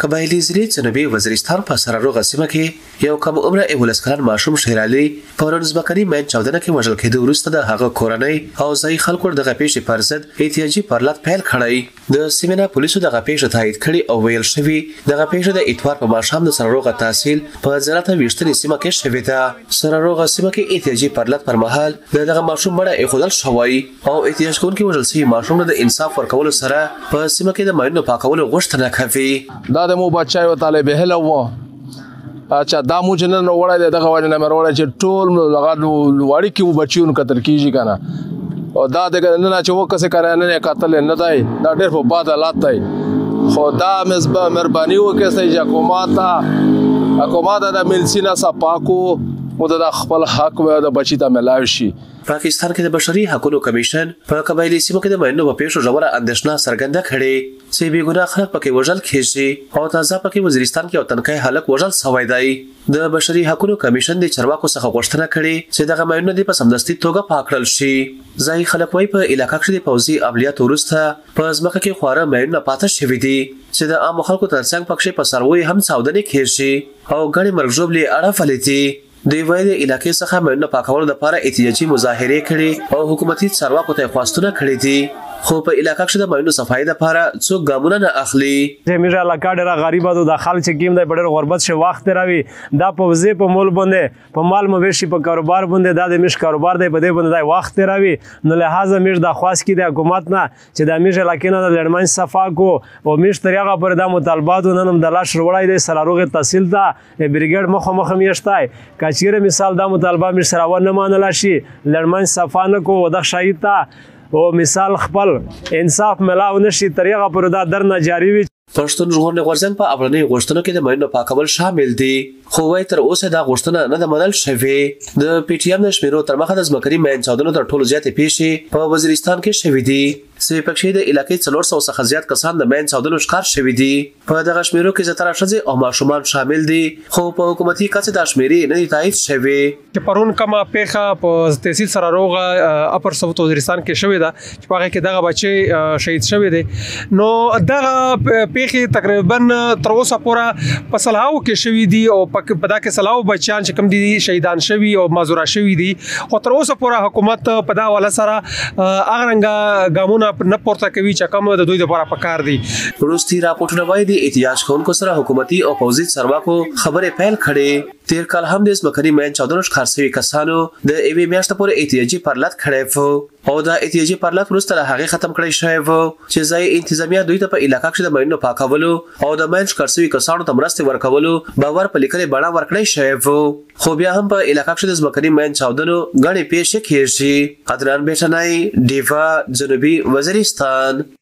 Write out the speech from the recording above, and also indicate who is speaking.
Speaker 1: قبایلی ضلع جنوبي وزیرستان په سراروغه سیمه کې یو کم عمره 11 کلن ماشوم شیر علي په ځمکني مین چاودنه کې وژل کېدو وروسته د هغه کورنۍ او ځایي خلکو دغه پیښې پر ضد احتیاجي پرلط پیل کړی. د سیمه پولیسو دغه پیښه تایید کړي او ویل شوی دغه پیښه د اتوار په ماښام د سراروغه تحصیل په ځلته ویشتنې سیمه کې شوې ده. سراروغه سیمه کې احتیاجي پرلط پر مهال دغه ماشوم مړه ایښودل شوی او احتیاج کوونکي وژل شوی ماشوم د انصاف ورکولو سره په سیمه کې د ماینونو پاکولو غوښتنه کوي.
Speaker 2: دا مو بچای و طالب هله و اچھا دا مو جنن وړای دغه وړای نه وړای چې ټول لغه وړي کې بچیون قتل کیږي کنه او دا دغه نه چې وکړه کړه نه قتل نه دی دا ډېر په باد حالات دی خدا مزبه مهرباني وکړه چې حکومت د ملسینا صفاکو او د خپل حق و د بچی ته ملاوي شي.
Speaker 1: پاکستان کې د بشري حقوقو کمیشن په قبایلی سیمو کې د ماینونو په پیښو ژوره اندېښنه څرګنده کړې چې بې ګناه خلک پکې وژل کېږي او تازه پکې وزیرستان کې یو تنکي هلک وژل شوی دی. د بشري حقوقو کمیشن د چارواکو څخه غوښتنه کړې چې دغه ماینونه د په سمدستي توګه پاک کړل شي. ځایي خلک وايي په علاقه کې د پوځي عملیاتو وروسته په ځمکه کې خواره ماینونه پاتې شوي دي چې د عامو خلکو ترڅنګ پکې په سروي هم چاودنې کېږي او ګڼې مرګ ژوبلې اړه فلتي. دوی وايي د علاقې څخه ماینونه پاکولو لپاره احتیاجي مظاهرې کړي او حکومتي چارواکو ته خواستونه کړي دي خو په علاقه کې د ماینونو صفایي لپاره څوک ګامونه نه اخلي.
Speaker 3: زموږ علاقه ډېره غریبه ده د خلک چې کیم دی په ډېر غربت شي وخت راوي دا په وزې په مول باندې په مال مویشي په کاروبار باندې دا د مش کاروبار دی په دې باندې دا وخت راوي نو لہذا موږ د خواست کې د حکومت نه چې د موږ علاقې نه د لړمن صفا کو او موږ تریغه پر د مطالبات نن د لاش وړای دی سراروغه تحصیل ته بریګیډ مخ میشتای کچېره مثال دا مطالبه موږ سره ونه منل شي لړمن صفا نه کو د شهید ته او مثال خپل انصاف ملاو نشي طریقه پر دا درنه جاری وي.
Speaker 1: پښتون ژغورنې غورځنګ په اولنۍ غوښتنو کې د ماینونو پاکول شامل دي خو وايي تر اوسه دا غوښتنه نه ده منل شوې. د پی ټی ایم د شمیرو تر مخه د ځمکني مین چاودنو تر ټولو زیاتې پیښې په وزیرستان کې شوې دي چې پکې د علاقې 400 څخه زیات کسان د مین چاودنو ښکار شوي دي. په دغه شمیرو کې زیاتره ښځې او ماشومان شامل دي خو په حکومتي کچه دا شمیرې نه دي تایید شوې.
Speaker 4: چې پرون کومه پیښه په تحصیل سراروغه اپر سوت وزیرستان کې شوې ده چې په هغه کې دغه بچي شهید شوی دی نو دغه پیښې تقریبا تر اوسه پورې په سلهاو کې شوي دي او په دا کې سلهاو بچیان چې کوم دي شهیدان شوي او مازوره شوي دي خو تر اوسه پورې حکومت په دا حواله سره هغه رنګه ګامونه نه پورته کوي چې کوم د دوی لپاره پکار دي.
Speaker 1: وروستي راپورټونه وايي د احتیاج کوونکو سره حکومتي او پوځي چارواکو خبرې پیل کړې. تیر کال هم د ځمکني مین چاودنو ښکار شوي کسانو د یوې میاشتې پورې احتیاجي پرلط کړی و او دا احتیاجي پرلط وروسته له هغې ختم کړی شوی و چې ځایي انتظامیه دوی ته په علاقه کې د ماینونو پاکولو او د مین ښکار شوي کسانو ته مرستې ورکولو باور په لیکلې بڼه ورکړی شوی و خو بیا هم په علاقه کې د ځمکني مین چاودنو ګڼې پیښې کېږي. عدنان بیټنای ډیوا جنوبي وزیرستان.